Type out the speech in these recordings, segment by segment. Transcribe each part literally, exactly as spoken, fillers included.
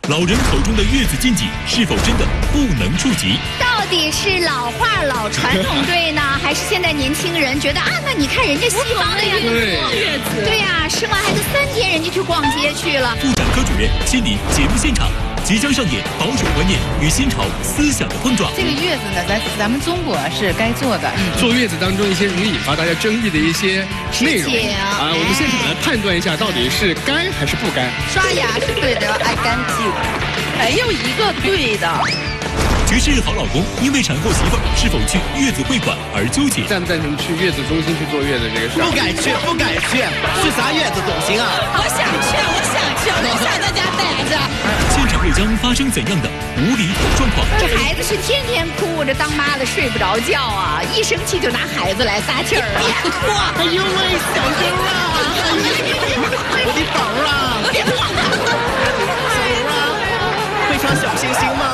老人口中的月子禁忌是否真的不能触及？ 到底是老话老传统对呢，还是现在年轻人觉得啊？那你看人家西方的呀， 对月子，对呀，生完孩子三天人家去逛街去了。 妇产科主任亲临节目现场，即将上演保守观念与新潮思想的碰撞。 这个月子呢，咱咱们中国是该做的。 嗯、坐月子当中一些容易引发大家争议的一些内容啊，我们现场来判断一下，到底是该还是不该。 刷牙是对的，要爱干净，没有一个对的。 局势好老公因为产后媳妇儿是否去月子会馆而纠结， 赞不赞成去月子中心去坐月子这个事？ 不敢去，不敢去，去啥月子总行啊！ 我想去，我想去，我想在家待着。 现场又将发生怎样的无厘头状况？ 这孩子是天天哭，这当妈的睡不着觉啊！一生气就拿孩子来撒气儿啊！ 哇，哎呦喂，小周啊，我的宝啊，小周啊，会唱小星星吗？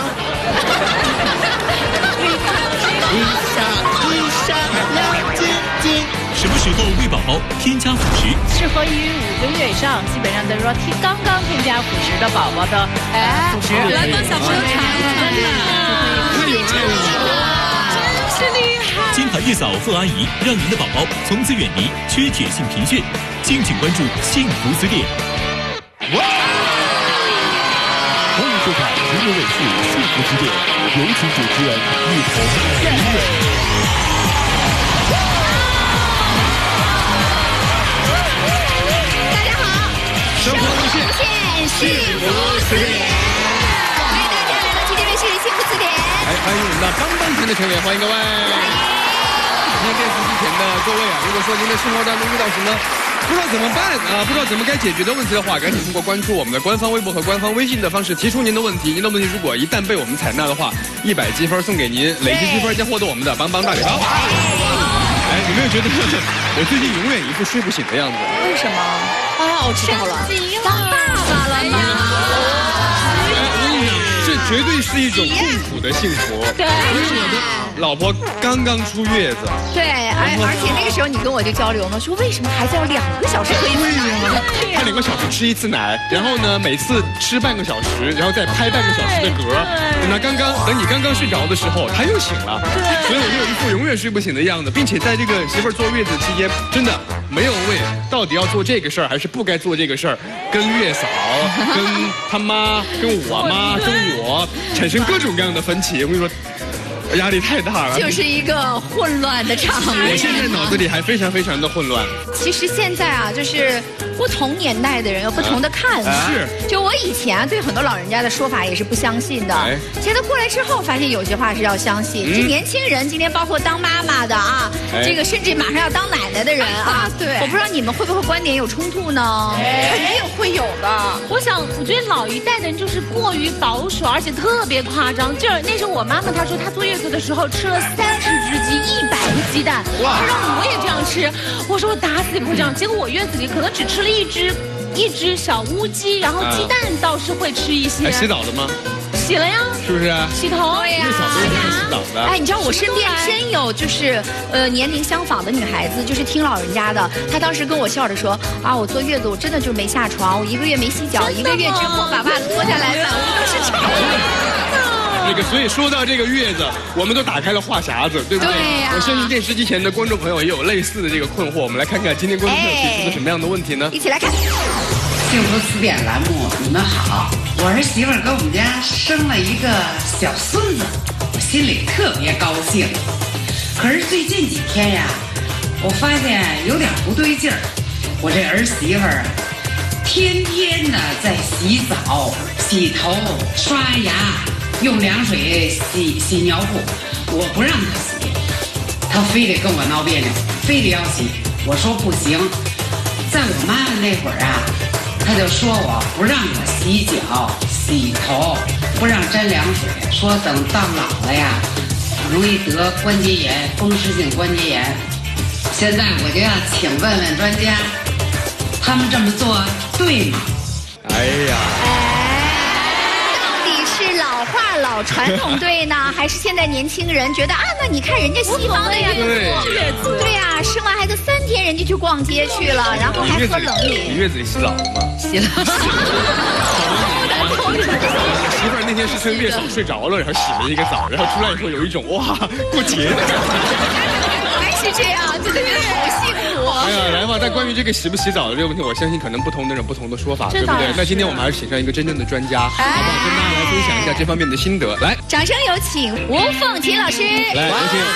一闪一闪亮晶晶。 什么时候为宝宝添加辅食？ 适合于五个月以上，基本上都是说添刚刚添加辅食的宝宝的哎辅食。 来帮小朋友尝一尝太有爱了， 真是厉害！ 金牌月嫂贺阿姨让您的宝宝从此远离缺铁性贫血。敬请关注幸福词典。 欢迎收看人民卫视幸福词典，有请主持人一同音乐。 大家好， 生活无限， 幸福词典，欢迎大家来到今天卫视幸福词典。 哎，欢迎我们的帮帮团的成员，欢迎各位。今天电视机前的各位啊，如果说您的生活当中遇到什么不知道怎么办啊，不知道怎么该解决的问题的话，赶紧通过关注我们的官方微博和官方微信的方式提出您的问题。您的问题如果一旦被我们采纳的话，一百积分送给您，累计积分将获得我们的帮帮大礼包。哎，有没有觉得我最近永远一副睡不醒的样子？ 为什么？哦，我知道了， 当爸爸了吗？ 这绝对是一种痛苦的幸福。 对， 因为我的老婆刚刚出月子。 对，而而且那个时候你跟我就交流嘛，说为什么孩子要两个小时喝一次奶？ 他两个小时吃一次奶，然后呢，每次吃半个小时，然后再拍半个小时的嗝。等他刚刚等你刚刚睡着的时候，他又醒了。所以我就有一副永远睡不醒的样子，并且在这个媳妇儿坐月子期间，真的没有为到底要做这个事儿还是不该做这个事儿，跟月嫂、跟他妈、跟我妈、跟我产生各种各样的分歧。我跟你说。压力太大了， 就是一个混乱的场面。 我现在脑子里还非常非常的混乱。 其实现在啊，就是不同年代的人有不同的看法。 啊、是， 就我以前啊，对很多老人家的说法也是不相信的。哎、现在过来之后，发现有些话是要相信。这、嗯、年轻人今天包括当妈妈的啊，哎、这个甚至马上要当奶奶的人啊，对，我不知道你们会不会观点有冲突呢？ 肯定会有的。 我想，我觉得老一代的人就是过于保守，而且特别夸张。就是那时候我妈妈她说她坐月子的时候吃了三十只鸡，一百个鸡蛋，她让我也这样吃。我说我打死也不会这样。结果我月子里可能只吃了一只一只小乌鸡，然后鸡蛋倒是会吃一些。 还洗澡了吗？ 洗了呀， 是不是？ 洗头。 对呀。 月嫂都是洗澡的。 哎，你知道我身边真有就是呃年龄相仿的女孩子，就是听老人家的。她当时跟我笑着说啊，我坐月子我真的就没下床，我一个月没洗脚，一个月之后把袜子脱下来，满屋都是臭。 那个，所以说到这个月子，我们都打开了话匣子，对不对？ 对呀、啊。 我相信电视机前的观众朋友也有类似的这个困惑。我们来看看今天观众朋友提出的什么样的问题呢？ 一起来看。 幸福词典栏目，你们好，我儿媳妇儿给我们家生了一个小孙子，我心里特别高兴。可是最近几天呀，我发现有点不对劲儿。我这儿媳妇儿啊，天天呢在洗澡、洗头、刷牙。用凉水洗洗尿布，我不让他洗，他非得跟我闹别扭，非得要洗。我说不行，在我妈妈那会儿啊，他就说我不让我洗脚、洗头，不让沾凉水，说等到老了呀，容易得关节炎、风湿性关节炎。现在我就要请问问专家，他们这么做对吗？ 哎呀。 话老传统对呢，还是现在年轻人觉得啊？那你看人家西方的呀， 对， 对呀，生完孩子三天人家去逛街去了，然后还喝冷饮。 你月子里洗澡了吗？ 洗了。 天是趁月嫂睡着了，然后洗了一个澡，然后出来以后有一种哇过节的感觉。 还是这样，就觉得好幸福。 哎呀，来吧！但关于这个洗不洗澡的这个问题，我相信可能不同的人不同的说法，对不对？那今天我们还是请上一个真正的专家，好不好？跟大家来分享一下这方面的心得。来， 掌声有请吴凤琴老师。 来，有请。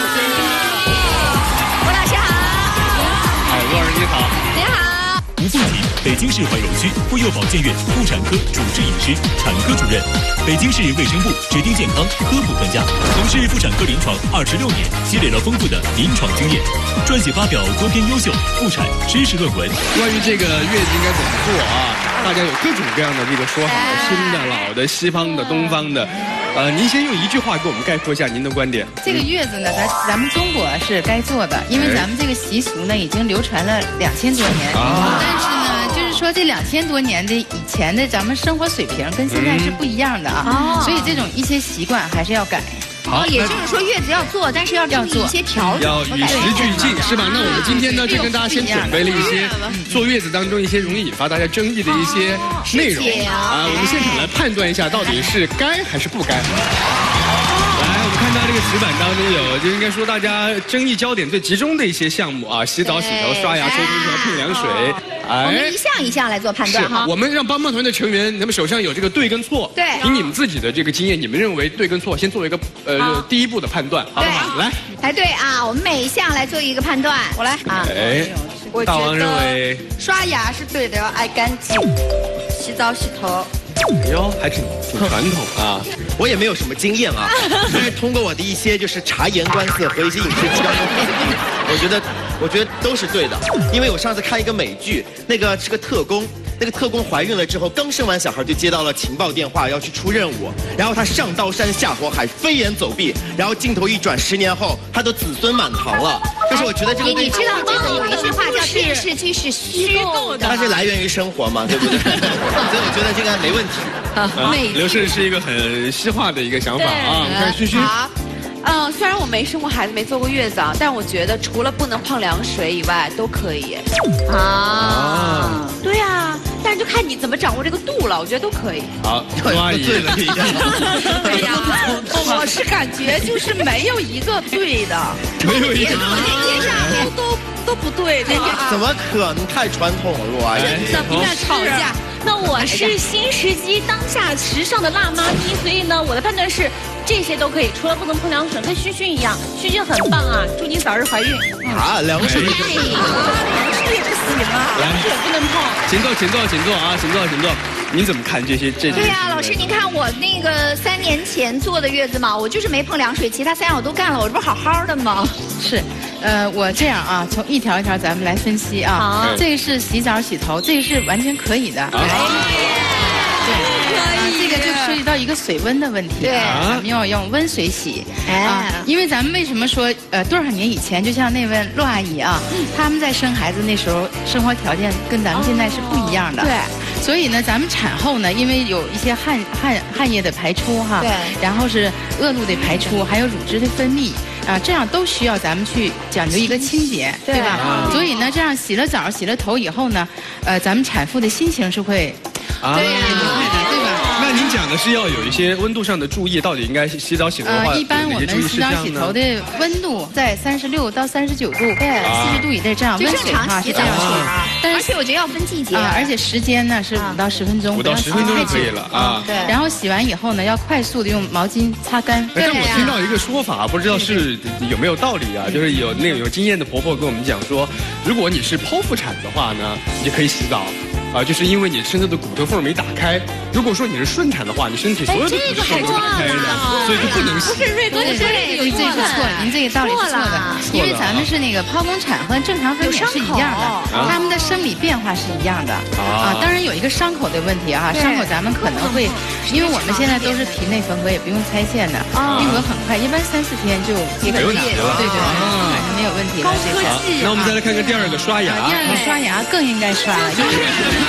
吴老师好。 哎，吴老师你好。 你好。 吴凤琴，北京市怀柔区妇幼保健院妇产科主治医师、产科主任，北京市卫生部指定健康科普专家，从事妇产科临床二十六年，积累了丰富的临床经验，撰写发表多篇优秀妇产知识论文。 关于这个月子应该怎么做啊？大家有各种各样的这个说法，新的、老的、西方的、东方的。呃，您先用一句话给我们概括一下您的观点。 这个月子呢，咱咱们中国是该做的，因为咱们这个习俗呢已经流传了两千多年。啊、但是呢，就是说这两千多年的以前的咱们生活水平跟现在是不一样的啊，嗯、所以这种一些习惯还是要改。 哦，也就是说月子要做，但是要注意一些调整， 要与时俱进，是吧？那我们今天呢，就跟大家先准备了一些坐月子当中一些容易引发大家争议的一些内容啊，我们现场来判断一下，到底是该还是不该。来，我们看到这个纸板当中有，就应该说大家争议焦点最集中的一些项目啊，洗澡、洗头、刷牙、抽空调、碰凉水。 哎，我们一项一项来做判断哈。 我们让帮帮团的成员，他们手上有这个对跟错。 对。 凭你们自己的这个经验，你们认为对跟错，先做一个呃第一步的判断，好不好？来。 排队啊，我们每一项来做一个判断。我来啊。 哎，大王认为刷牙是对的，要爱干净；洗澡、洗头。 哎呦，还挺挺传统啊。 我也没有什么经验啊，但是通过我的一些就是察言观色和一些影视剧当中，我觉得我觉得都是对的，因为我上次看一个美剧，那个是个特工，那个特工怀孕了之后，刚生完小孩就接到了情报电话，要去出任务，然后他上刀山下火海，飞檐走壁，然后镜头一转，十年后他都子孙满堂了。就是我觉得这个， 你知道这个有一句话叫电视剧是虚构的， 它是来源于生活嘛，对不对？所以我觉得这个没问题。 啊，刘氏是一个很西化的一个想法啊，我们看勋勋。 嗯，虽然我没生过孩子，没坐过月子啊，但我觉得除了不能碰凉水以外都可以。啊，对呀，但是就看你怎么掌握这个度了，我觉得都可以。 好，陆阿姨。 对了， 对呀，我是感觉就是没有一个对的， 没有一个天上都都都不对的。 怎么可能？太传统了，陆阿姨。 怎么吵架？ 那我是新时机当下时尚的辣妈咪，所以呢，我的判断是这些都可以，除了不能碰凉水，跟勋勋一样，勋勋很棒啊，祝你早日怀孕。 啊，凉水也不行啊， 凉水也不行啊， 凉水不能碰。 请坐，请坐，请坐啊，请坐，请坐。您怎么看这些这些？ 对呀，老师，您看我那个三年前坐的月子嘛，我就是没碰凉水，其他三样我都干了，我这不好好的吗？ 是，呃，我这样啊，从一条一条咱们来分析啊。好，这个是洗澡洗头，这个是完全可以的。哎呀，对，这个就涉及到一个水温的问题。对，咱们要用温水洗。啊，因为咱们为什么说呃多少年以前，就像那位陆阿姨啊，他们在生孩子那时候生活条件跟咱们现在是不一样的。对。所以呢，咱们产后呢，因为有一些汗汗汗液的排出哈，对，然后是恶露的排出，还有乳汁的分泌啊，这样都需要咱们去讲究一个清洁，对, 对吧？啊、所以呢，这样洗了澡、洗了头以后呢，呃，咱们产妇的心情是会，啊、对呀，对吧？ 那您讲的是要有一些温度上的注意，到底应该洗澡洗头的话， 呃，一般我们洗澡洗头的温度在三十六到三十九度，对，四十度以内这样温水哈是这样洗。但是而且我觉得要分季节啊，而且时间呢是五到十分钟， 五到十分钟就可以了啊。 对，然后洗完以后呢，要快速的用毛巾擦干。 但我听到一个说法，不知道是有没有道理啊？就是有那个有经验的婆婆跟我们讲说，如果你是剖腹产的话呢，你就可以洗澡。啊，就是因为你身子的骨头缝没打开。如果说你是顺产的话，你身体所有的骨头缝都打开了，所以就不能洗。 不是瑞哥，你说这个有这个错，您这个道理是错的，因为咱们是那个剖宫产和正常分娩是一样的，他们的生理变化是一样的啊。当然有一个伤口的问题啊，伤口咱们可能会，因为我们现在都是体内缝合，也不用拆线的，愈合很快，一般三四天就没问题了。 对对对，基本上没有问题了。 高科技。 那我们再来看看第二个刷牙。 第二个刷牙更应该刷了，因为。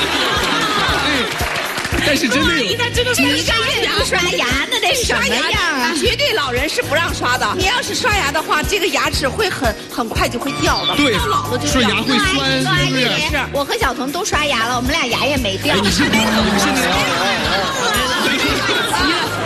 但是真的有， 一个月不刷牙，那得什么样啊？ 绝对老人是不让刷的。你要是刷牙的话，这个牙齿会很很快就会掉的。 对， 到老了就刷牙会酸。 陆阿姨，我和小彤都刷牙了，我们俩牙也没掉。 你是你们现在。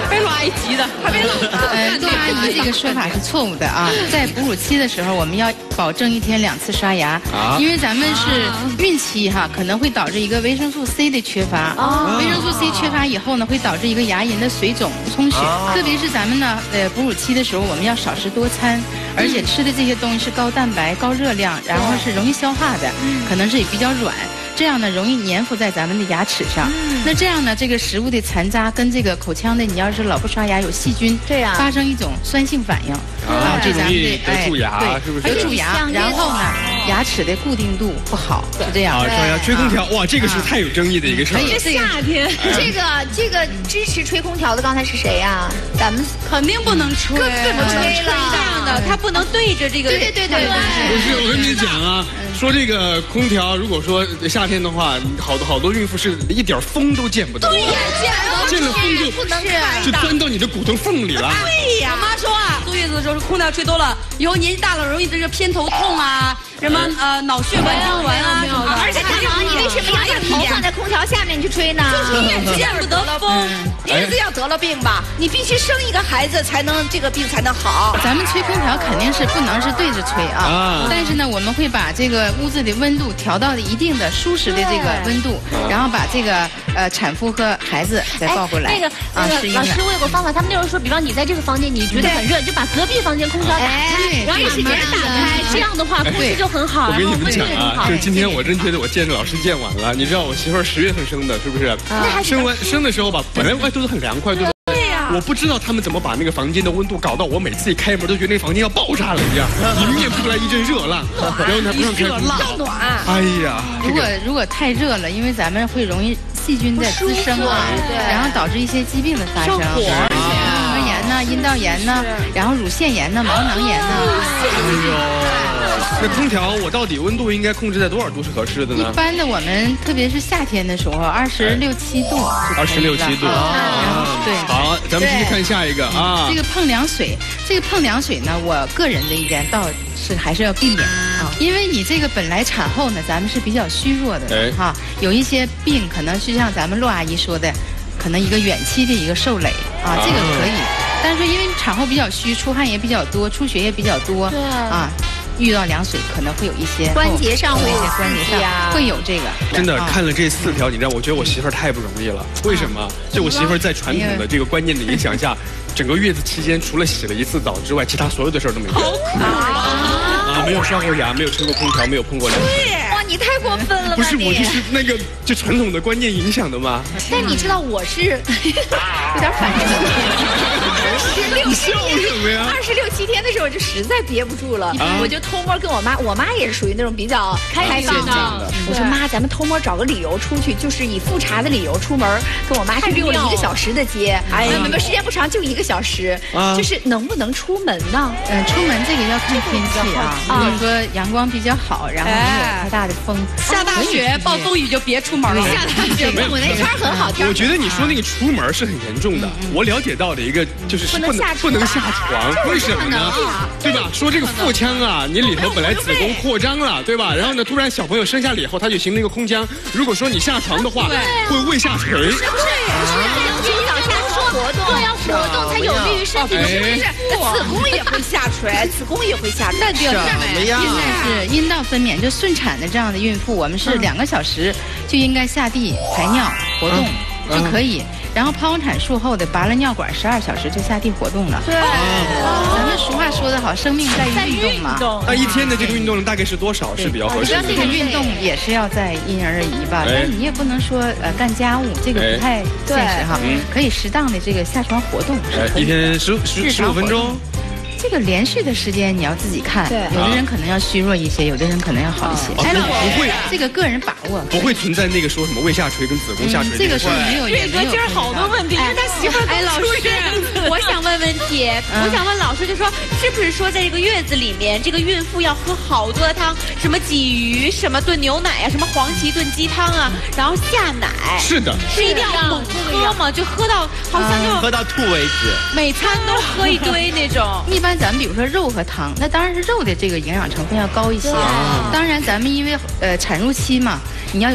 姨的，特别冷的。 呃，杜阿姨这个说法是错误的啊，在哺乳期的时候，我们要保证一天两次刷牙，啊、因为咱们是孕期哈，可能会导致一个维生素 C 的缺乏。啊、维生素 C 缺乏以后呢，会导致一个牙龈的水肿、充血。啊、特别是咱们呢，呃，哺乳期的时候，我们要少食多餐，而且吃的这些东西是高蛋白、高热量，然后是容易消化的，可能是也比较软。这样呢，容易粘附在咱们的牙齿上。嗯、那这样呢，这个食物的残渣跟这个口腔的，你要是老不刷牙，有细菌，对呀、啊，发生一种酸性反应， 啊，这咱们的哎，蛀牙，是不是？ 得蛀牙，然后呢，牙齿的固定度不好，是这样。 啊，刷牙吹空调，哇，这个是太有争议的一个事儿。 这夏天，这个这个支持吹空调的刚才是谁呀？咱们肯定不能吹， 根本不能吹了。这样的，它不能对着这个。 对对对对对。 不是，我跟你讲啊，说这个空调，如果说夏天的话，好多好多孕妇是一点风都见不到， 对呀， 见了风就不能就钻到你的骨头缝里了。 对呀，我妈说啊，坐月子的时候空调吹多了，以后年纪大了容易这个偏头痛啊，什么呃脑血管痉挛啊， 而且大王，你为什么要把头放在空调下面去吹呢？ 就是月子见不得风， 月子要得了病吧，你必须生一个孩子才能这个病才能好。 咱们吹空调肯定是不能是对着吹啊，但是呢，我们会把这个屋子的温度调到一定的舒适的这个温度，然后把这个呃产妇和孩子再抱过来。 那个那个老师，我有个方法，他们那时候说，比方你在这个房间你觉得很热，就把隔壁房间空调打开，然后把门打开，这样的话空气就很好。 我跟你们讲啊，就今天我真觉得我见着老师见晚了。你知道我媳妇儿十月份生的，是不是？生完生的时候吧，本来外头都很凉快，对吧？对呀。我不知道他们怎么把那个房间的温度搞到我每次一开门都觉得那房间要爆炸了一样，迎面扑来一阵热浪，然后还不让开空调。 暖。 哎呀， 如果如果太热了，因为咱们会容易细菌的滋生啊，然后导致一些疾病的发生，而且肠膜炎呐、阴道炎呐，然后乳腺炎呐、毛囊炎呐。 哎呦。那空调我到底温度应该控制在多少度是合适的呢？ 一般的我们特别是夏天的时候，二十六七度。 二十六七度啊， 对。 好，咱们继续看下一个啊。 这个碰凉水，这个碰凉水呢，我个人的意见倒是还是要避免啊，因为你这个本来产后呢，咱们是比较虚弱的哈，有一些病可能是像咱们骆阿姨说的，可能一个远期的一个受累啊，这个可以。但是因为产后比较虚，出汗也比较多，出血也比较多，对啊。遇到凉水可能会有一些关节上会有关节上会有这个。 真的看了这四条，你知道，我觉得我媳妇儿太不容易了。为什么？就我媳妇儿在传统的这个观念的影响下，整个月子期间除了洗了一次澡之外，其他所有的事儿都没做。啊，没有刷过牙，没有吹过空调，没有碰过凉水。 哇，你太过分了吧！ 不是，我就是那个就传统的观念影响的嘛。 但你知道我是有点反应。二十六七天，二十六七天的时候，我就实在憋不住了，啊、我就偷摸跟我妈，我妈也是属于那种比较开放的。我说妈，咱们偷摸找个理由出去，就是以复查的理由出门，跟我妈去溜了一个小时的街。哎呀，没有时间不长，就一个小时，啊、就是能不能出门呢？ 嗯、呃，出门这个要看天气啊。如果说阳光比较好，然后没有太大的风， 下大雪、暴风雨就别出门了。 下大雪，我那天很好天。 我觉得你说那个出门是很严重的。我了解到的一个就是不能不能下床，为什么呢？对吧？说这个腹腔啊，你里头本来子宫扩张了，对吧？然后呢，突然小朋友生下来以后，它就形成一个空腔。如果说你下床的话，会胃下垂。 是不是？不是，要尽早下床活动，对，要活动才有利于身体。是不是？子宫也会下垂，子宫也会下垂。那就什么呀？现在是阴道分娩，就顺产的这样的孕妇，我们是两个小时就应该下地排尿活动就可以。然后剖宫产术后的拔了尿管，十二小时就下地活动了。对，咱们俗话说得好，生命在于运动嘛。 那一天的这个运动量大概是多少是比较合适的？ 这个运动也是要在因人而异吧，但是你也不能说呃干家务，这个不太现实哈。可以适当的这个下床活动是可以的。 一天十十十五分钟。 这个连续的时间你要自己看，有的人可能要虚弱一些，有的人可能要好一些。 哎，不会， 这个个人把握， 不会存在那个说什么胃下垂跟子宫下垂。 这个是没有。 岳哥今儿好多问题，因为他媳妇儿。 哎，老师，我想问问题，我想问老师，就说是不是说在这个月子里面，这个孕妇要喝好多的汤，什么鲫鱼，什么炖牛奶啊，什么黄芪炖鸡汤啊，然后下奶。 是的。 是一定要猛喝吗？就喝到好像就喝到吐为止， 每餐都喝一堆那种。 一般咱们比如说肉和汤，那当然是肉的这个营养成分要高一些。当然，咱们因为呃产褥期嘛，你要有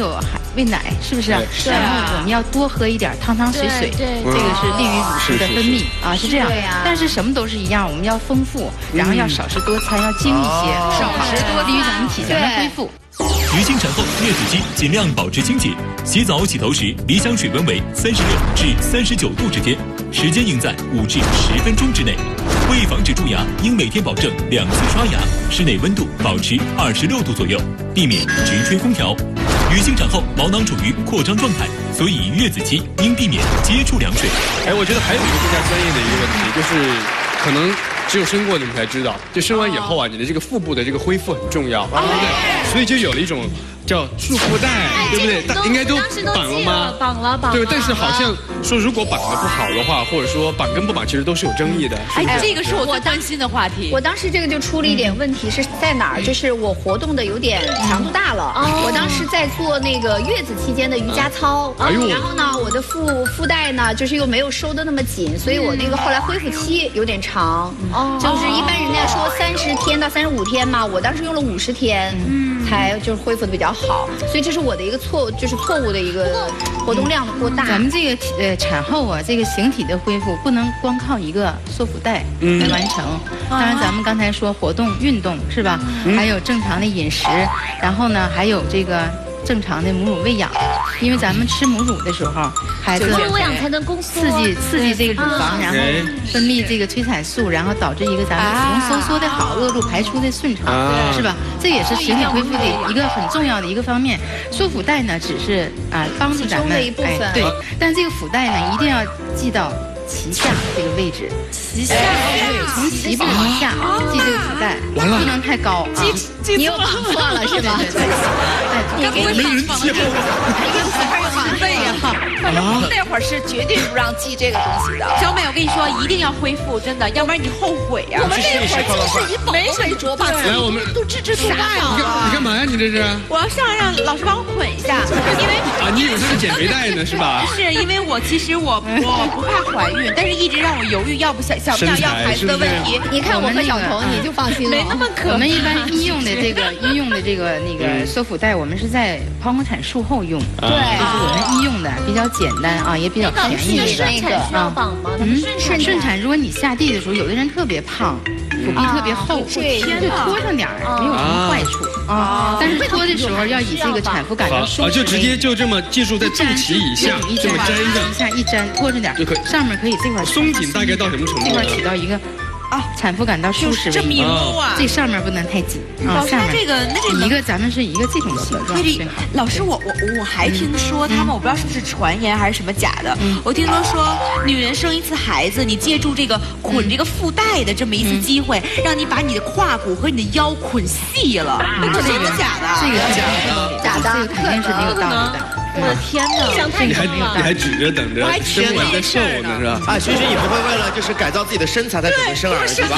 喂奶，是不是？ 是。 然后我们要多喝一点汤汤水水， 对， 这个是利于乳汁的分泌啊，是这样。但是什么都是一样，我们要丰富，然后要少食多餐，要精一些，少食多利于咱们体型的恢复。 月经产后月子期尽量保持清洁，洗澡洗头时理想水温为三十六至三十九度之间，时间应在五至十分钟之内。为防止蛀牙，应每天保证两次刷牙，室内温度保持二十六度左右，避免直吹空调。女性产后毛囊处于扩张状态，所以月子期应避免接触凉水。 哎，我觉得还有一个更加专业的一个问题，就是可能只有生过你们才知道，就生完以后啊，你的这个腹部的这个恢复很重要，对不对？所以就有了一种叫束缚带，对不对？大应该都绑了吗？ 绑了，绑了。 对，但是好像说如果绑的不好的话，或者说绑跟不绑，其实都是有争议的。 哎，这个是我最担心的话题。 我当时这个就出了一点问题，是在哪儿？就是我活动的有点强度大了。我当时在做那个月子期间的瑜伽操，然后呢，我的腹腹带呢，就是又没有收的那么紧，所以我那个后来恢复期有点长。哦，就是一般人家说三十天到三十五天嘛，我当时用了五十天，嗯，才就是恢复的比较好。所以这是我的一个错，就是错误的一个活动量的过大。 咱们这个呃产后啊，这个形体的恢复不能光靠一个缩腹带来完成。当然，咱们刚才说活动运动是吧？还有正常的饮食，然后呢，还有这个正常的母乳喂养。因为咱们吃母乳的时候，孩子母乳喂养才能宫缩， 刺激刺激这个乳房，然后分泌这个催产素，然后导致一个咱们子宫收缩的好，恶露排出的顺畅，是吧？这也是形体恢复的一个很重要的一个方面。缩腹带呢，只是啊帮助咱们哎对，但这个腹带呢，一定要系到脐下这个位置， 脐下从脐部往下系这个腹带，不能太高啊。 你又绑错了是吧？ 对对对， 你给我没人接过， 你跟媳妇儿有绑对呀？反正我们那会儿是绝对不让系这个东西的。 小美，我跟你说，一定要恢复，真的，要不然你后悔呀。 我们那会儿就是以保护为主，把来我们都置之度外了。 你干嘛呀？你这是？ 我要上来让老师帮我捆一下，因为啊，你以为它是减肥带呢是吧？ 是因为我其实我我不怕怀孕，但是一直让我犹豫要不想想不想要孩子的问题。 你看我和小童，你就放心了。 没那么可。 我们一般医用的这个医用的这个那个缩腹带，我们是在剖宫产术后用， 对， 就是我们医用的，比较简单啊，也比较便宜的那个啊。 嗯，顺顺产，如果你下地的时候，有的人特别胖，腹壁特别厚， 对， 就拖上点儿，没有什么坏处啊。但是拖的时候要以这个产妇感到舒适， 就直接就这么记住在肚脐以下这么粘着， 一下一粘，拖着点就可以，上面可以这块松紧大概到什么程度？ 这块起到一个。啊，产妇感到舒适为宜啊，这上面不能太紧啊。 下面这个那这一个咱们是一个这种形状最好。 老师，我我我还听说他们，我不知道是不是传言还是什么假的。我听说说女人生一次孩子，你借助这个捆这个腹带的这么一次机会，让你把你的胯骨和你的腰捆细了。这个真的假的？ 这个是假的， 假的， 这个肯定是没有道理的。 我的天哪！ 你还你还指着等着生完再瘦呢是吧？ 啊，萱萱，你不会为了就是改造自己的身材才准备生儿子吧？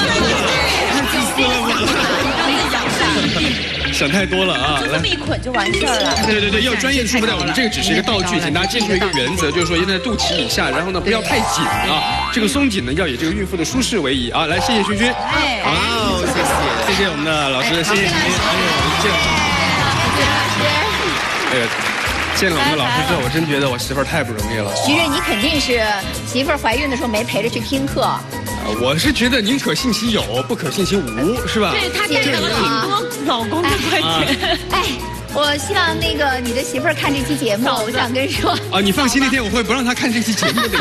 想太多了啊！ 就这么一捆就完事儿了。 对对对，要专业束缚带，我们这个只是一个道具，请大家记住一个原则，就是说一定在肚脐以下，然后呢不要太紧啊。这个松紧呢要以这个孕妇的舒适为宜啊。来，谢谢萱萱。 哎，好，谢谢， 谢谢我们的老师，谢谢萱萱，还有我们建老师。哎呀。见了我们老师之后，我真觉得我媳妇儿太不容易了。 徐瑞，你肯定是媳妇儿怀孕的时候没陪着去听课。 我是觉得宁可信其有，不可信其无，是吧？ 对，他带了挺多老公的观点。 哎，我希望那个你的媳妇儿看这期节目，我想跟说。 啊，你放心，那天我会不让她看这期节目的。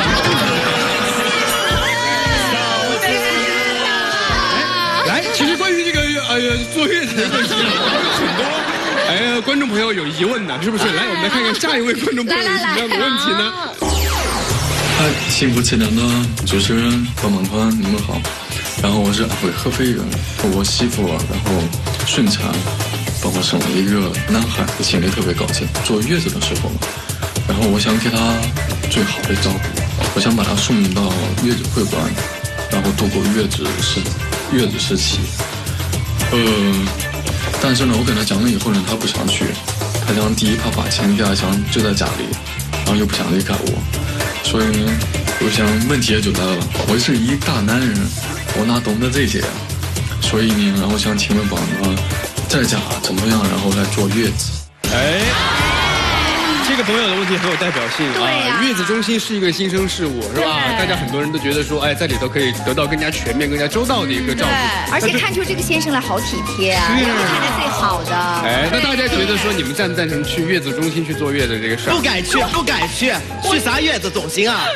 来，其实关于这个呃坐月子的问题很多。哎，观众朋友有疑问呢，是不是？来，我们来看看下一位观众朋友有什么样的问题呢？ 嗨，幸福气囊的主持人帮忙团，你们好。然后我是会合肥人，我媳妇然后顺产，帮我生了一个男孩，心里特别高兴。坐月子的时候嘛，然后我想给他最好的照顾，我想把他送到月子会馆，然后度过月子时月子时期。呃。但是呢，我跟他讲了以后呢，他不想去，他想第一怕花钱，第二想就在家里，然后又不想离开我，所以呢，我想问题也就来了，我是一大男人，我哪懂得这些啊？所以呢，然后想请问宝妈，在家怎么样，然后来坐月子？ 哎，这个朋友的问题很有代表性啊。 月子中心是一个新生事物，是吧？大家很多人都觉得说，哎，在里头可以得到更加全面、更加周到的一个照顾。 而且看出这个先生来好体贴啊，是看的最好的。 哎，那大家觉得说，你们赞不赞成去月子中心去坐月子这个事儿？ 不敢去，不敢去，去啥月子中心啊？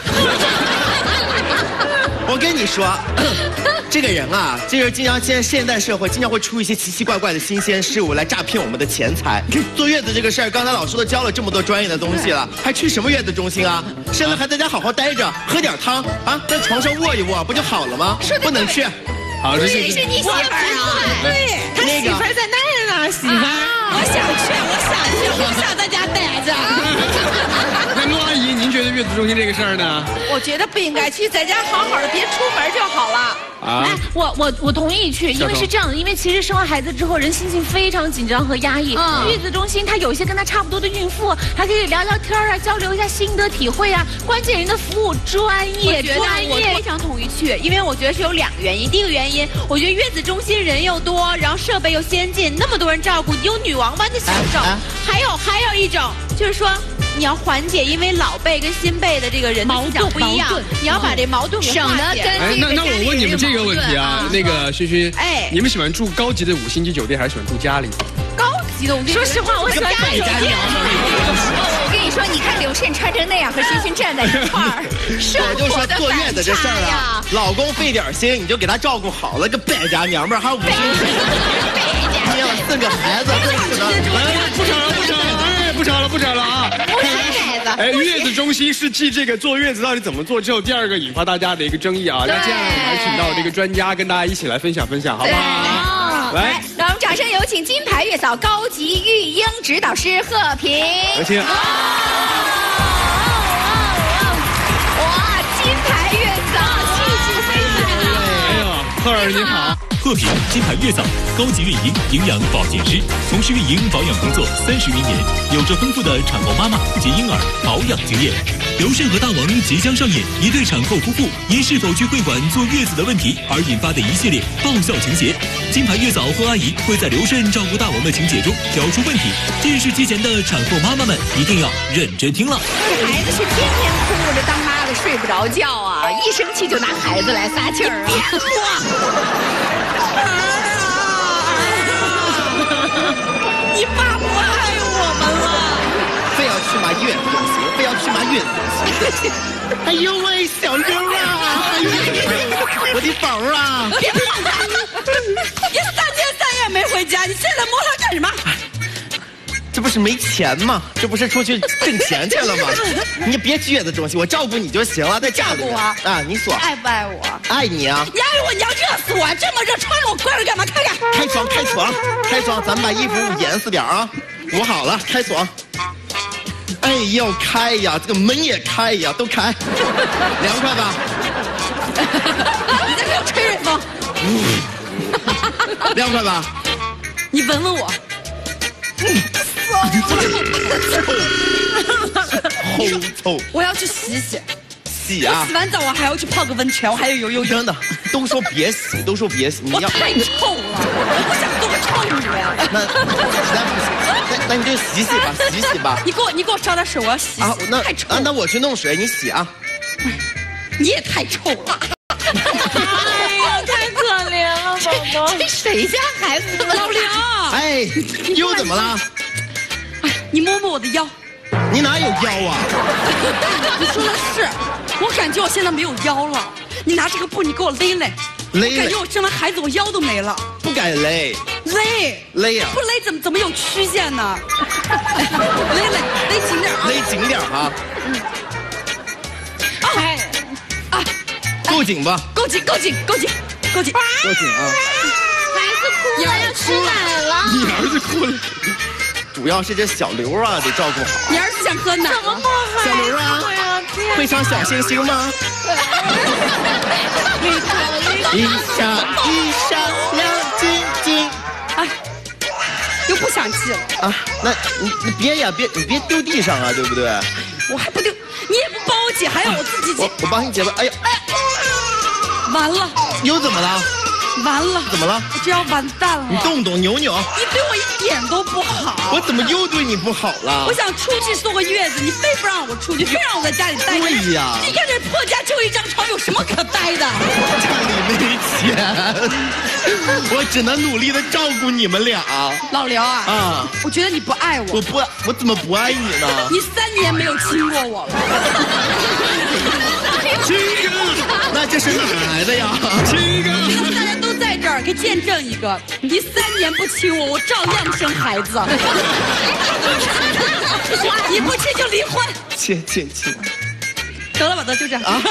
我跟你说，这个人啊，这个经常现在现代社会经常会出一些奇奇怪怪的新鲜事物来诈骗我们的钱财。坐月子这个事儿，刚才老师都教了这么多专业的东西了，还去什么月子中心啊？生了还在家好好待着，喝点汤啊，在床上卧一卧，不就好了吗？不能去。 好，这是是你媳妇儿啊？ 对，他媳妇儿在那儿呢，媳妇儿。我想去，我想去，我不想在家待着。 那陆阿姨，您觉得月子中心这个事儿呢？ 我觉得不应该去，在家好好的，别出门就好了。 啊，哎，我我我同意去，因为是这样的，因为其实生完孩子之后，人心情非常紧张和压抑。嗯，月子中心它有一些跟他差不多的孕妇，还可以聊聊天啊，交流一下心得体会啊。关键人的服务专业，专业。 我非常同意去，因为我觉得是有两个原因。第一个原因，我觉得月子中心人又多，然后设备又先进，那么多人照顾，你有女王般的享受。啊啊、还有还有一种就是说。你要缓解，因为老辈跟新辈的这个人的思想不一样，你要把这矛盾给化解。 哎，那那我问你们这个问题啊，那个勋勋，哎，你们喜欢住高级的五星级酒店，还是喜欢住家里？ 高级的，我说实话，我喜欢家里。 我跟你说，你看刘胜穿成那样，和勋勋站在一块儿， 我就说坐月子这事儿啊，老公费点心，你就给他照顾好了，个败家娘们儿还五星级，接了四个孩子，真是的。 不吵了，不吵了，哎，不吵了，不吵了啊！哎，月子中心是继这个坐月子到底怎么做之后，第二个引发大家的一个争议啊。那接下来我们还请到这个专家跟大家一起来分享分享，好不好？ 来，让我们掌声有请金牌月嫂高级育婴指导师贺平。 有请。哇， 金牌月嫂气质非凡啊！ 哎呦，贺儿你好。 贺平，金牌月嫂，高级孕婴、营养保健师，从事孕婴保养工作三十余年，有着丰富的产后妈妈及婴儿保养经验。刘胜和大王即将上演一对产后夫妇因是否去会馆坐月子的问题而引发的一系列爆笑情节。金牌月嫂贺阿姨会在刘胜照顾大王的情节中挑出问题，电视机前的产后妈妈们一定要认真听了。 这孩子是天天哭着当妈的睡不着觉啊，一生气就拿孩子来撒气儿啊。 你爸不爱我们了， 非要去骂月子中心，非要去骂月子中心。哎呦喂，小刘啊，我的宝啊！ 别碰他！你三天三夜没回家，你现在摸他干什么？ 这不是没钱吗？这不是出去挣钱去了吗？你别去月子中心，我照顾你就行了，在家里我啊，你说爱不爱我？ 爱你啊！ 你爱我，你要热死我！这么热，穿着我关着干嘛？看看， 开窗，开窗，开窗，咱们把衣服严实点啊！捂好了，开窗。哎呦，开呀，这个门也开呀，都开，凉快吧？ 你在给我吹人风？ 嗯，凉快吧？ 你闻闻我。 齁臭！ 我要去洗洗。 洗啊！ 洗完澡我还要去泡个温泉，我还要游游泳。 真的，都说别洗，都说别洗。 你要太臭了，我不想做个臭女人。 那实在不行，那那你就洗洗吧，洗洗吧。 你给我，你给我烧点水，我要洗洗。 啊，那太臭啊，那我去弄水，你洗啊。 你也太臭了。 哎呀，太可怜了，宝宝。 这谁家孩子这么老刘？ 哎，又怎么了？ 哎，你摸摸我的腰。 你哪有腰啊？ 你说的是，我感觉我现在没有腰了。你拿这个布，你给我勒勒。 勒。 我感觉我生完孩子，我腰都没了。 不该勒。 勒。 勒呀。 不勒怎么怎么有曲线呢？勒勒勒紧点啊！ 勒紧点啊！嗯。 哎。啊。 够紧吧？ 够紧，够紧，够紧，够紧。 够紧啊！ 孩子哭了，要吃奶了。 你儿子哭了。主要是这小刘啊，得照顾好。 你儿子想喝奶吗？ 小刘啊，会唱小星星吗？一闪一闪亮晶晶。 哎，又不想记了啊？那你你别呀，别你别丢地上啊，对不对？ 我还不丢，你也不帮我解，还要我自己解。 我我帮你解吧。哎呀， 完了， 又怎么了？ 完了， 怎么了？ 我这要完蛋了。 你动动扭扭。 你对我一点都不好。 我怎么又对你不好了？ 我想出去坐个月子，你非不让我出去，非让我在家里待着。 对呀。 你看这破家就一张床，有什么可待的？ 家里没钱，我只能努力的照顾你们俩。 老刘啊， 啊， 我觉得你不爱我。 我不，我怎么不爱你呢？ 你三年没有亲过我了。 七个，那这是哪来的呀？七个， 大家都在这儿，给见证一个。你三年不亲我，我照样生孩子。你不亲就离婚。 亲亲亲。 得了吧，得就这样。啊。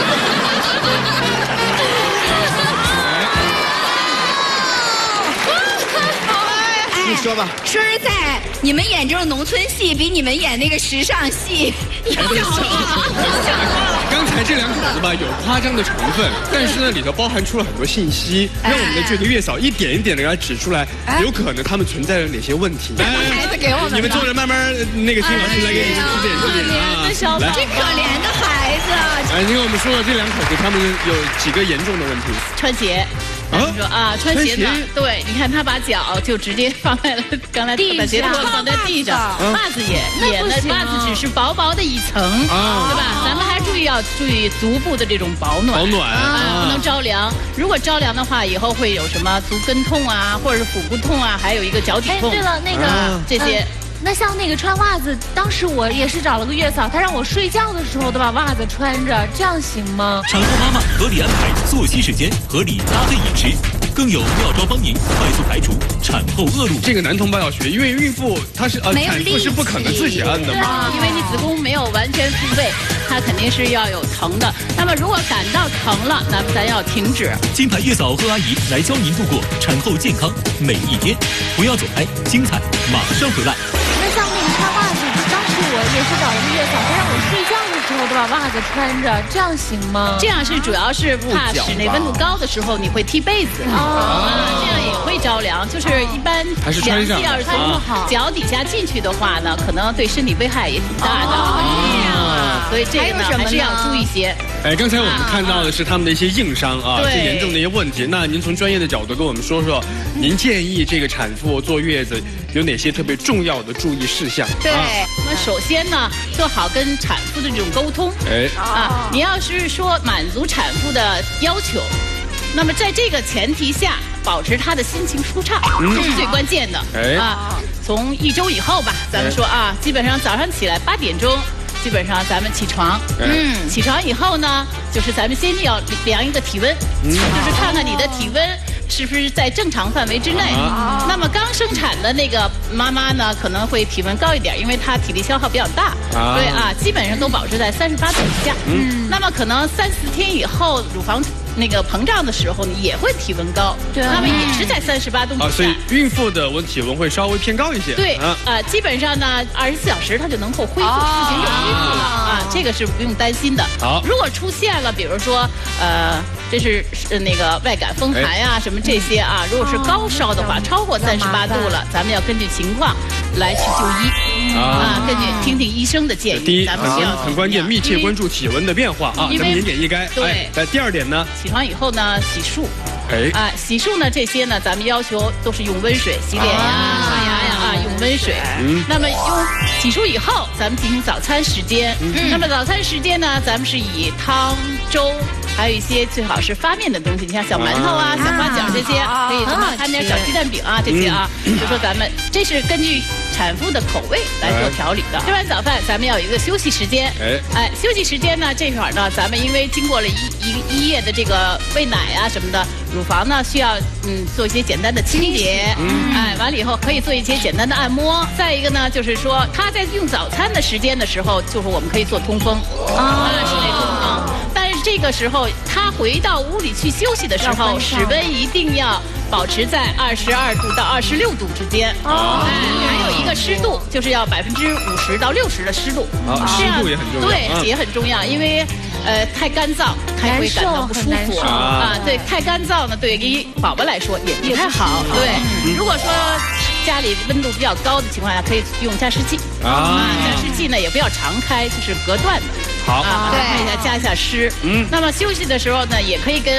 你说吧， 说实在，你们演这种农村戏，比你们演那个时尚戏要好。 刚才这两口子吧，有夸张的成分，但是呢，里头包含出了很多信息，让我们的这个月嫂一点一点的给他指出来，有可能他们存在着哪些问题。 来，孩子给我们， 你们坐着慢慢那个听老师来给你们指点指点啊。 来，这可怜的孩子。 哎，你看我们说的这两口子，他们有几个严重的问题。 穿鞋。啊说啊，穿鞋呢？对，你看他把脚就直接放在了刚才把鞋脱放在地上，袜子也也呢，袜子只是薄薄的一层，对吧？咱们还注意要注意足部的这种保暖， 保暖啊，不能着凉。如果着凉的话，以后会有什么足跟痛啊，或者是腹部痛啊，还有一个脚底痛。 哎，对了，那个这些。 那像那个穿袜子，当时我也是找了个月嫂，她让我睡觉的时候都把袜子穿着，这样行吗？ 产后妈妈合理安排作息时间，合理搭配饮食，更有妙招帮您快速排除产后恶露。 这个男同胞要学，因为孕妇她是呃产妇是不可能自己按的嘛， 因为你子宫没有完全复位，它肯定是要有疼的。那么如果感到疼了，那么咱要停止。 金牌月嫂和阿姨来教您度过产后健康每一天，不要走开，精彩马上回来。 那像那个穿袜子，当时我也是找了个月嫂，她让我睡觉的时候都把袜子穿着，这样行吗？ 这样是主要是怕室内温度高的时候你会踢被子啊，这样也会着凉。就是一般凉气要是从脚底下进去的话呢，可能对身体危害也挺大的。啊，所以这个呢还是要注意些。 哎，刚才我们看到的是他们的一些硬伤啊，最严重的一些问题。那您从专业的角度跟我们说说，您建议这个产妇坐月子有哪些特别重要的注意事项？ 对，那首先呢，做好跟产妇的这种沟通。哎，啊，你要是说满足产妇的要求，那么在这个前提下，保持她的心情舒畅，这是最关键的。哎，啊，从一周以后吧，咱们说啊，基本上早上起来八点钟。基本上咱们起床，嗯，起床以后呢，就是咱们先要量一个体温，嗯，就是看看你的体温是不是在正常范围之内。啊、那么刚生产的那个妈妈呢，可能会体温高一点，因为她体力消耗比较大。啊对啊，基本上都保持在三十八度以下。嗯，那么可能三四天以后，乳房那个膨胀的时候，你也会体温高。对、啊，那么也是在三十八度以下。啊， 所以孕妇的温体温会稍微偏高一些。 对，啊，呃，基本上呢，二十四小时它就能够恢复，自行就恢复了啊，这个是不用担心的。好，如果出现了，比如说呃。这是那个外感风寒呀、啊，什么这些啊。如果是高烧的话，超过三十八度了，咱们要根据情况来去就医啊，根据听听医生的建议。 第一，咱们要很关键，密切关注体温的变化啊，咱们言简意赅。 对。 在第二点呢， 起床以后呢，洗漱。哎。啊，洗漱呢，这些呢，咱们要求都是用温水洗脸呀、刷牙呀啊，用温水。嗯。那么用洗漱以后，咱们进行早餐时间。嗯。那么早餐时间呢，咱们是以汤粥。还有一些最好是发面的东西，你像小馒头啊、小花饺这些，可以什么摊点小鸡蛋饼啊这些啊。就说咱们这是根据产妇的口味来做调理的。吃完早饭，咱们要有一个休息时间。哎，哎，休息时间呢，这会儿呢，咱们因为经过了一一一夜的这个喂奶啊什么的，乳房呢需要嗯做一些简单的清洁。嗯，哎，完了以后可以做一些简单的按摩。再一个呢，就是说他在用早餐的时间的时候，就是我们可以做通风啊，室内通风。但是这个时候，他回到屋里去休息的时候，室温一定要保持在二十二度到二十六度之间。哦，哎，还有一个湿度，就是要百分之五十到六十的湿度。 啊，湿度也很重要。 对，也很重要，因为呃太干燥，他会感到不舒服啊。对，太干燥呢，对于宝宝来说也不太好。对，如果说家里温度比较高的情况下，可以用加湿器啊。加湿器呢也不要常开，就是隔断的。 好啊，对，看一下加一下湿。嗯，那么休息的时候呢，也可以跟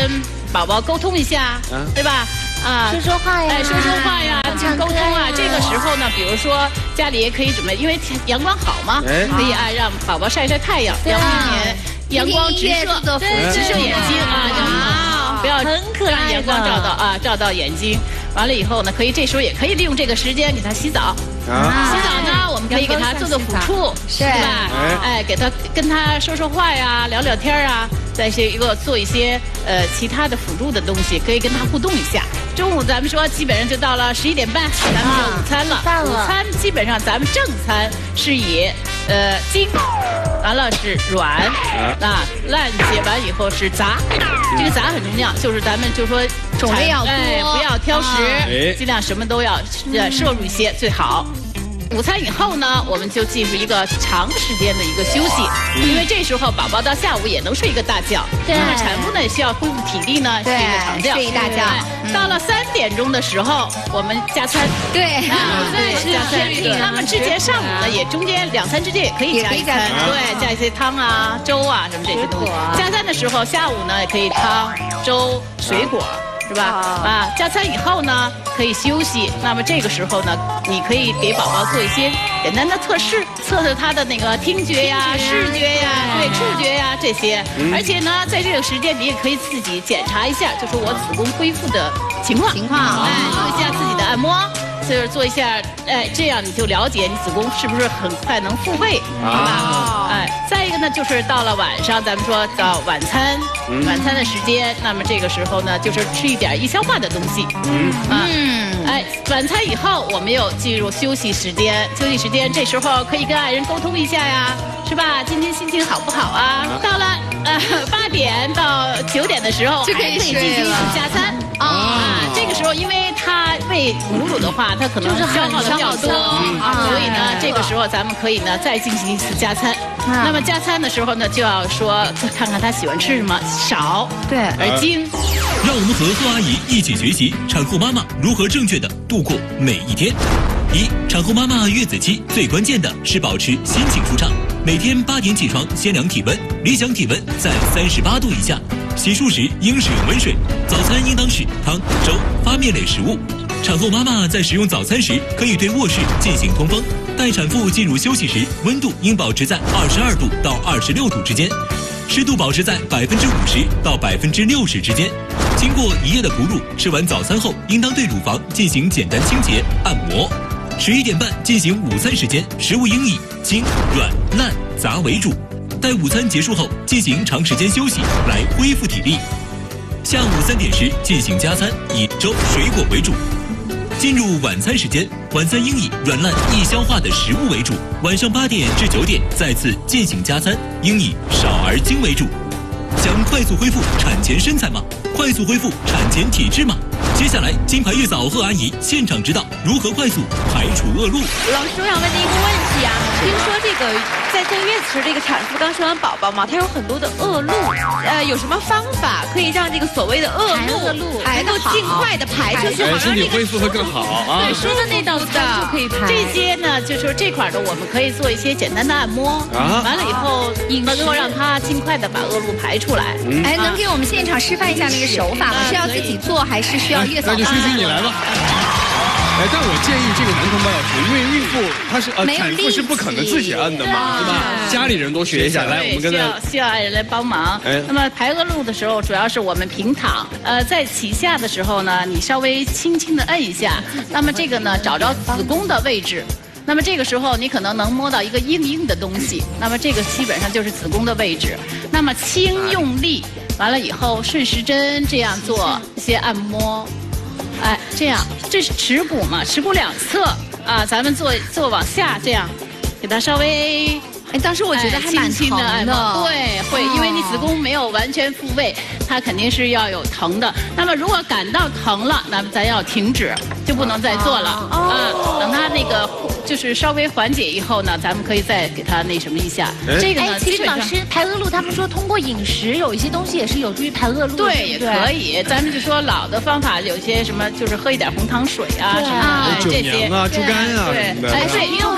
宝宝沟通一下，对吧？啊， 说说话呀， 哎，说说话呀，进沟通啊。这个时候呢，比如说家里也可以准备，因为阳光好嘛，可以啊让宝宝晒晒太阳，要避免阳光直射，对，直射眼睛啊，不要让阳光照到啊，照到眼睛。完了以后呢，可以这时候也可以利用这个时间给他洗澡。洗澡呢，我们可以给他做做抚触，对吧？哎，给他跟他说说话呀，聊聊天啊，再是一个做一些呃其他的辅助的东西，可以跟他互动一下。中午咱们说基本上就到了十一点半，咱们就午餐了。午餐基本上咱们正餐是以呃精，完了是软啊，烂解完以后是杂。这个杂很重要，就是咱们就说种类要多， 不要挑食，尽量什么都要呃摄入一些最好。午餐以后呢，我们就进入一个长时间的一个休息，因为这时候宝宝到下午也能睡一个大觉，那么产妇呢也需要恢复体力呢，睡一个长觉， 睡一大觉。 到了三点钟的时候，我们加餐， 对， 对，加餐。那么之前上午呢，也中间两餐之间也可以加一餐，对，加一些汤啊、粥啊什么这些东西。加餐的时候，下午呢也可以汤、粥、水果。是吧？啊，加餐以后呢，可以休息。那么这个时候呢，你可以给宝宝做一些简单的测试，测测他的那个听觉呀、视觉呀、对触觉呀这些。而且呢，在这个时间你也可以自己检查一下，就是我子宫恢复的情况。情况，哎，做一下自己的按摩。就是做一下，哎，这样你就了解你子宫是不是很快能复位，是吧？哎，再一个呢，就是到了晚上，咱们说到晚餐，晚餐的时间，那么这个时候呢，就是吃一点易消化的东西，嗯啊，哎，晚餐以后我们又进入休息时间，休息时间这时候可以跟爱人沟通一下呀，是吧？今天心情好不好啊？到了呃八点到九点的时候，就可以进行加餐啊，这个时候因为他喂母乳的话，它可能消耗的比较多，所以呢，这个时候咱们可以呢再进行一次加餐。那么加餐的时候呢，就要说看看他喜欢吃什么，少对而精。 让我们和贺阿姨一起学习产后妈妈如何正确的度过每一天。一、产后妈妈月子期最关键的是保持心情舒畅，每天八点起床先量体温，理想体温在三十八度以下。洗漱时应使用温水，早餐应当是汤、粥、发面类食物。产后妈妈在食用早餐时，可以对卧室进行通风。待产妇进入休息时，温度应保持在二十二度到二十六度之间，湿度保持在百分之五十到百分之六十之间。经过一夜的哺乳，吃完早餐后，应当对乳房进行简单清洁按摩。十一点半进行午餐时间，食物应以精、软、烂、杂为主。待午餐结束后，进行长时间休息来恢复体力。下午三点时进行加餐，以粥、水果为主。进入晚餐时间，晚餐应以软烂易消化的食物为主。晚上八点至九点再次进行加餐，应以少而精为主。想快速恢复产前身材吗？快速恢复产前体质吗？接下来，金牌月嫂贺阿姨现场指导如何快速排除恶露。 老师，我想问您一个问题啊，听说这个在坐月子时，这个产妇刚生完宝宝嘛，她有很多的恶露，呃，有什么方法可以让这个所谓的恶露能够尽快的排出去，好让身体恢复会更好啊？ 对，说的那道菜就可以排。这些呢，就是这块的，我们可以做一些简单的按摩，啊，完了以后能够让它尽快的把恶露排出来。 哎，能给我们现场示范一下那个手法吗？是要自己做还是需要月嫂？ 那就熏熏你来吧。哎，但我建议这个男同胞老师，因为孕妇她是呃产妇是不可能自己按的嘛，对吧？家里人多学一下，来，我们跟他需要爱人来帮忙。哎，那么排恶露的时候，主要是我们平躺，呃，在起下的时候呢，你稍微轻轻的摁一下，那么这个呢，找着子宫的位置。那么这个时候你可能能摸到一个硬硬的东西，那么这个基本上就是子宫的位置。那么轻用力，完了以后顺时针这样做一些按摩，哎，这样这是耻骨嘛，耻骨两侧啊，咱们做做往下这样，给它稍微。 哎，当时我觉得还蛮疼的， 对，会，因为你子宫没有完全复位，它肯定是要有疼的。那么如果感到疼了，那么咱要停止，就不能再做了啊。等它那个就是稍微缓解以后呢，咱们可以再给它那什么一下。这个呢， 其实老师排恶露，他们说通过饮食有一些东西也是有助于排恶露的， 对，也可以。咱们就说老的方法，有些什么就是喝一点红糖水啊，什么酒娘啊、猪肝啊， 对，哎，对，猪肝。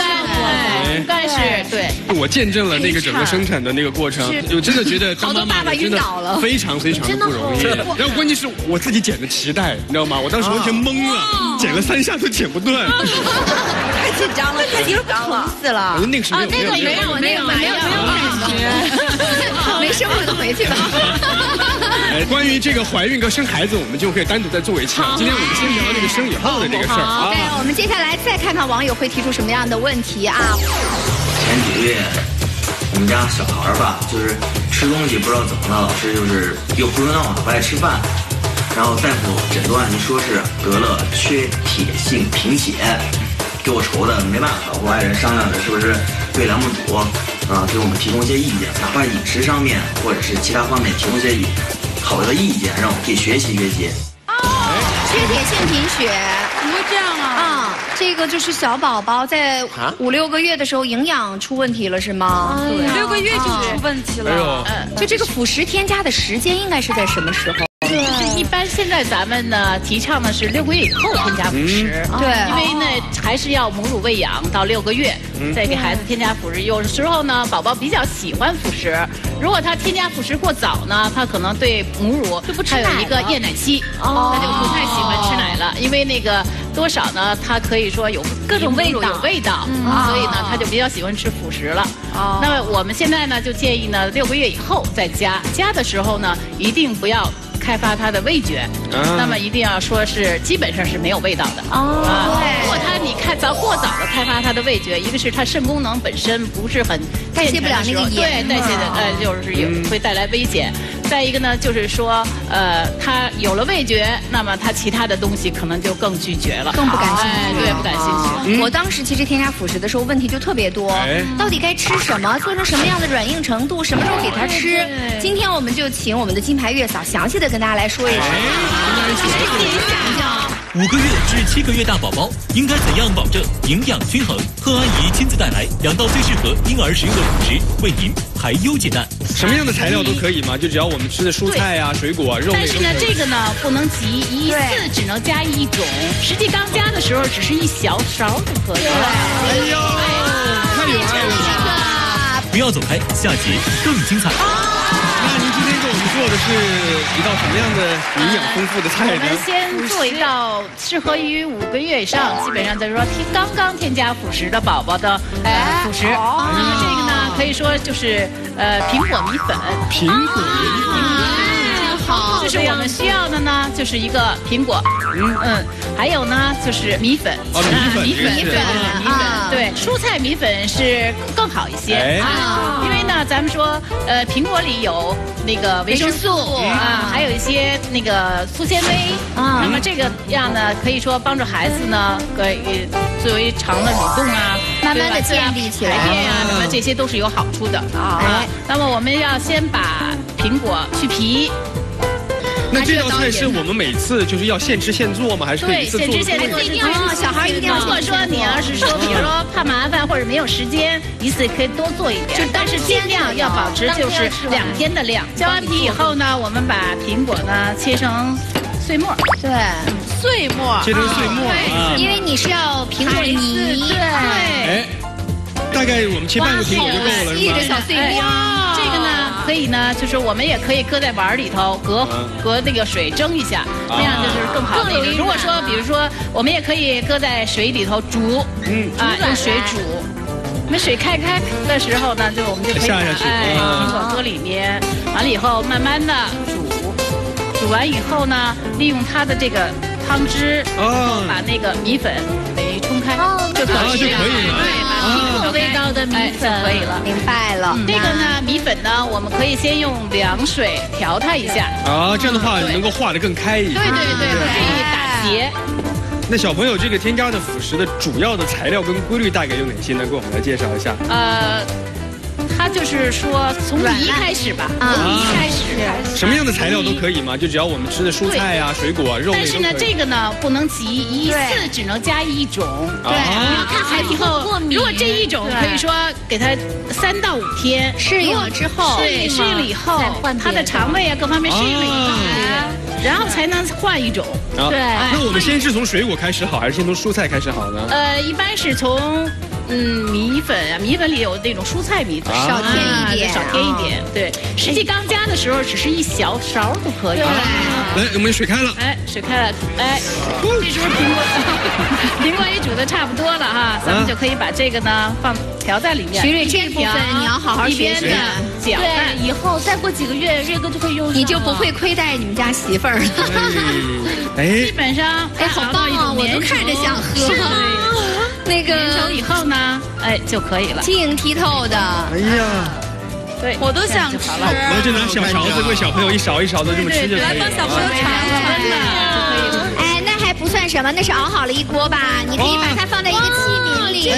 应该是对。 我见证了那个整个生产的那个过程，就真的觉得当妈妈真的非常非常的不容易。然后关键是我自己剪的脐带，你知道吗？我当时完全懵了，剪了三下都剪不断。 太紧张了，太紧张了， 死了。 那个时候没有没有没有没有没有感觉，没事我就回去吧。 哎，关于这个怀孕跟生孩子，我们就可以单独再做一期。今天我们先聊这个生以后的这个事儿啊。 对，我们接下来再看看网友会提出什么样的问题啊？ 前几个月，我们家小孩吧，就是吃东西不知道怎么了，老师就是又胡说闹的不爱吃饭，然后大夫诊断就说是得了缺铁性贫血，给我愁的没办法，我爱人商量着是不是对栏目组啊给我们提供一些意见，哪怕饮食上面或者是其他方面提供一些好的意见，让我们可以学习学习。 缺铁性贫血， 怎么会这样啊？ 啊，这个就是小宝宝在五六个月的时候营养出问题了，是吗？ 五六个月就出问题了。 嗯，就这个辅食添加的时间应该是在什么时候？ 对，一般现在咱们呢提倡的是六个月以后添加辅食， 对， 因为呢还是要母乳喂养到六个月，再给孩子添加辅食。有的时候呢，宝宝比较喜欢辅食，如果他添加辅食过早呢，他可能对母乳就不吃奶，有一个厌奶期，他就不太喜欢吃奶了，因为那个多少呢，他可以说有各种味道，有味道，所以呢他就比较喜欢吃辅食了。那么我们现在呢就建议呢六个月以后再加，加的时候呢一定不要开发他的味觉，啊、那么一定要说是基本上是没有味道的。哦，啊、如果他你看早过早的开发他的味觉，一个是他肾功能本身不是很代谢不了那个盐， 对代谢的呃就是有会带来危险。再一个呢，就是说，呃，他有了味觉，那么他其他的东西可能就更拒绝了， 更不感兴趣， 对，不感兴趣。 我当时其实添加辅食的时候，问题就特别多，到底该吃什么，做成什么样的软硬程度，什么时候给他吃？今天我们就请我们的金牌月嫂详细的跟大家来说一说， 讲讲五个月至七个月大宝宝应该怎样保证营养均衡？贺阿姨亲自带来两道最适合婴儿食用的辅食，为您排忧解难。 什么样的材料都可以吗？就只要我们吃的蔬菜啊、水果啊、肉类。 但是呢，这个呢不能急，一次只能加一种。实际刚加的时候只是一小勺就可以了。 哎呦，太有爱了！ 不要走开，下节更精彩。 那您今天给我们做的是一道什么样的营养丰富的菜呢？ 我们先做一道适合于五个月以上，基本上就是说刚刚添加辅食的宝宝的呃辅食。那么这个呢，可以说就是呃苹果米粉。 苹果米粉。 好，就是我们需要的呢，就是一个苹果，嗯嗯，还有呢就是米粉， 哦米粉米粉米粉米粉，对，蔬菜米粉是更好一些啊，因为呢咱们说呃苹果里有那个维生素啊，还有一些那个粗纤维啊，那么这个样呢可以说帮助孩子呢可以作为肠的蠕动啊， 慢慢的建立起来， 排便啊什么这些都是有好处的啊。那么我们要先把苹果去皮。 那这道菜是我们每次就是要现吃现做吗？还是可以一次做？ 对，现吃现做， 一定要小孩一定要。 如果说你要是说，比如说怕麻烦或者没有时间，一次可以多做一点，但是尽量要保持就是两天的量。削完皮以后呢，我们把苹果呢切成碎末， 对， 碎末， 切成碎末啊， 因为你是要苹果泥， 对， 哎，大概我们切半个苹果就够了，是吧？ 小碎末。 这个呢，可以呢，就是我们也可以搁在碗里头，隔隔那个水蒸一下，那样就是更好的。如果说，比如说，我们也可以搁在水里头煮，嗯啊，用水煮。我们水开开的时候呢，就我们就可以下下去， 哎，苹果搁里面，完了以后慢慢的煮，煮完以后呢，利用它的这个汤汁，哦，把那个米粉给冲开，就可以了， 对，把苹果味道的米粉可以了。 明白了。 这个呢，米粉呢，我们可以先用凉水调它一下。 啊，这样的话能够化得更开一些。 对对对，不至于打结。 那小朋友这个添加的辅食的主要的材料跟规律大概有哪些呢？给我们来介绍一下。呃。 它就是说从梨开始吧，从梨开始。 什么样的材料都可以吗？就只要我们吃的蔬菜啊、水果啊、肉类都可以。 但是呢，这个呢不能急，一次只能加一种。对，看孩子以后，如果这一种可以说给他三到五天适应了之后， 对，适应了以后，他的肠胃啊各方面适应了以后，然后才能换一种。 对，那我们先是从水果开始好，还是先从蔬菜开始好呢？ 呃，一般是从嗯米粉啊，米粉里有那种蔬菜米粉， 少添一点， 少添一点。对，实际刚加的时候只是一小勺就可以了。 来，我们水开了。 哎，水开了，哎，这时候苹果苹果也煮的差不多了哈，咱们就可以把这个呢放调在里面。 徐瑞，这部分你要好好学习。 搅拌， 以后再过几个月，瑞哥就可以用， 你就不会亏待你们家媳妇儿了。哎， 基本上哎，好棒啊！我都看着想喝。那个粘稠以后呢，哎就可以了， 晶莹剔透的。 哎呀， 对， 我都想吃。 我就拿小勺子喂小朋友一勺一勺的这么吃就可以了。 来帮小朋友尝一尝的。哎，那还不算什么，那是熬好了一锅吧？你可以把它放在一个器皿里。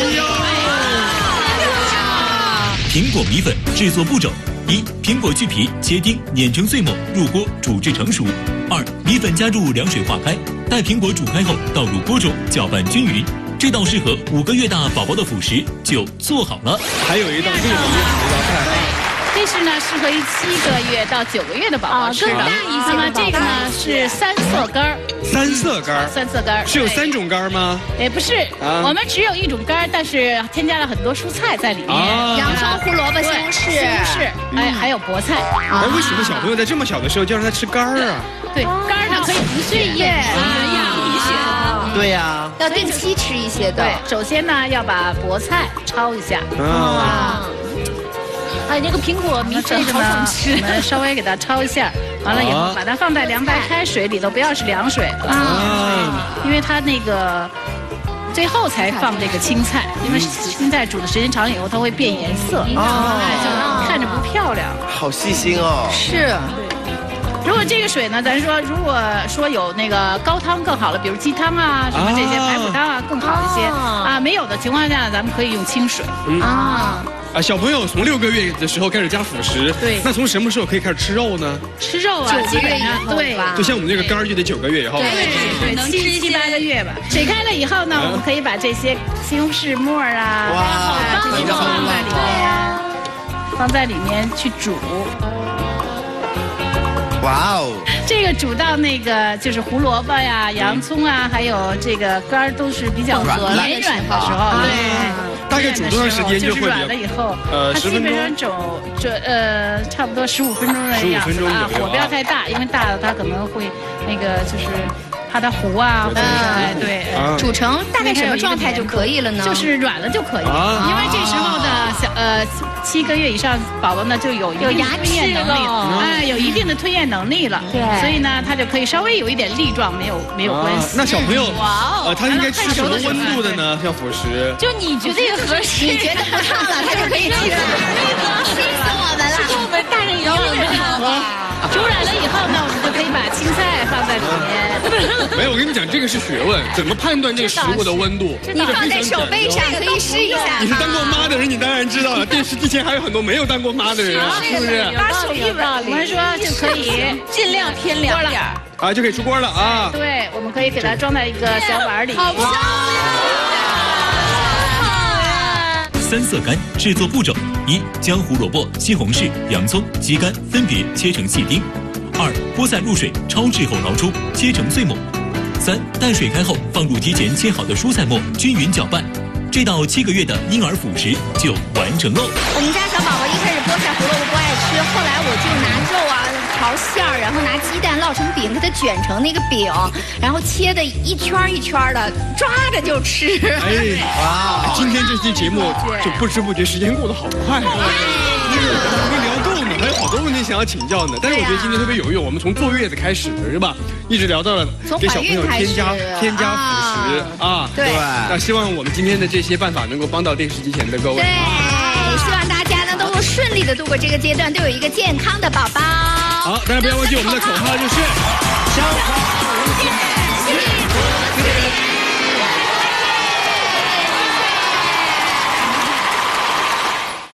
苹果米粉制作步骤：一、苹果去皮、切丁、碾成碎末，入锅煮至成熟；二、米粉加入凉水化开，待苹果煮开后倒入锅中，搅拌均匀。这道适合五个月大宝宝的辅食就做好了。 还有一道更有意思的一道菜。 这是呢适合于七个月到九个月的宝宝吃的。那么这个呢是三色干儿。 三色干儿。 三色干儿。 是有三种干儿吗？ 也不是，我们只有一种干儿，但是添加了很多蔬菜在里面。 洋葱、胡萝卜、西红柿。 西红柿，哎，还有菠菜。 哎，为什么小朋友在这么小的时候就让他吃干儿啊？ 对，干儿呢可以补血液啊，补血。 对呀。 要定期吃一些的。 对，首先呢要把菠菜焯一下。 啊。 哎，那个苹果米粉好想吃， 我们稍微给它焯一下，完了以后把它放在凉白开水里头，不要是凉水啊，因为它那个最后才放这个青菜，因为青菜煮的时间长以后它会变颜色，哎，就看着不漂亮。 好细心哦。 是。 如果这个水呢，咱说如果说有那个高汤更好了，比如鸡汤啊什么这些排骨汤啊更好一些啊，没有的情况下咱们可以用清水啊。 啊，小朋友从六个月的时候开始加辅食， 对， 那从什么时候可以开始吃肉呢？ 吃肉啊， 九个月以后， 对， 就像我们这个干儿就得九个月以后， 对对对，能吃七八个月吧。水开了以后呢，我们可以把这些西红柿末啊， 哇， 这些都放在里面，放在里面去煮。 哇哦！ 这个煮到那个就是胡萝卜呀、洋葱啊，还有这个干儿都是比较绵软的时候，对。 大概煮多长时间就会软了以后，呃，它基本上煮这呃差不多十五分钟的样子啊，火不要太大，因为大了它可能会那个就是怕它糊啊，或者是对。 煮成大概什么状态就可以了呢？ 就是软了就可以了，因为这时候的小呃七个月以上宝宝呢就有有牙齿了，哎，有一定的吞咽能力了，对，所以呢它就可以稍微有一点粒状，没有没有关系。 那小朋友哇哦，他应该吃什么温度的呢？像辅食？ 就你觉得也合适， 你觉得不烫了，他就可以吃。气死我们了！ 跟我们大人一样的。 煮软了以后呢，我们就可以把青菜放在里面。 没有，我跟你讲，这个是学问，怎么判断这个食物的温度？ 你放在手背上可以试一下。 你是当过妈的人，你当然知道了。电视机前还有很多没有当过妈的人，是不是？ 把手一稳， 我们说就可以尽量偏凉点儿啊，就可以出锅了啊。 对，我们可以给它装在一个小碗里。 好漂亮！ 三色干制作步骤：一、将胡萝卜、西红柿、洋葱、鸡肝分别切成细丁；二、菠菜入水焯制后捞出，切成碎末；三、待水开后放入提前切好的蔬菜末，均匀搅拌。这道七个月的婴儿辅食就完成喽。 我们家小宝宝一开始菠菜、胡萝卜不爱吃，后来我就拿肉啊调馅儿，然后拿鸡蛋烙成饼，给它卷成那个饼，然后切的一圈一圈的，抓着就吃。 哎，哇！今天这期节目就不知不觉时间过得好快。没聊够呢，还有好多问题想要请教呢。但是我觉得今天特别有用，我们从坐月子开始的是吧？一直聊到了给小朋友添加添加辅食啊。 对。 那希望我们今天的这些办法能够帮到电视机前的各位。 对，希望大家呢都能顺利的度过这个阶段，都有一个健康的宝宝。 好，大家不要忘记我们的口号就是： 生活无限。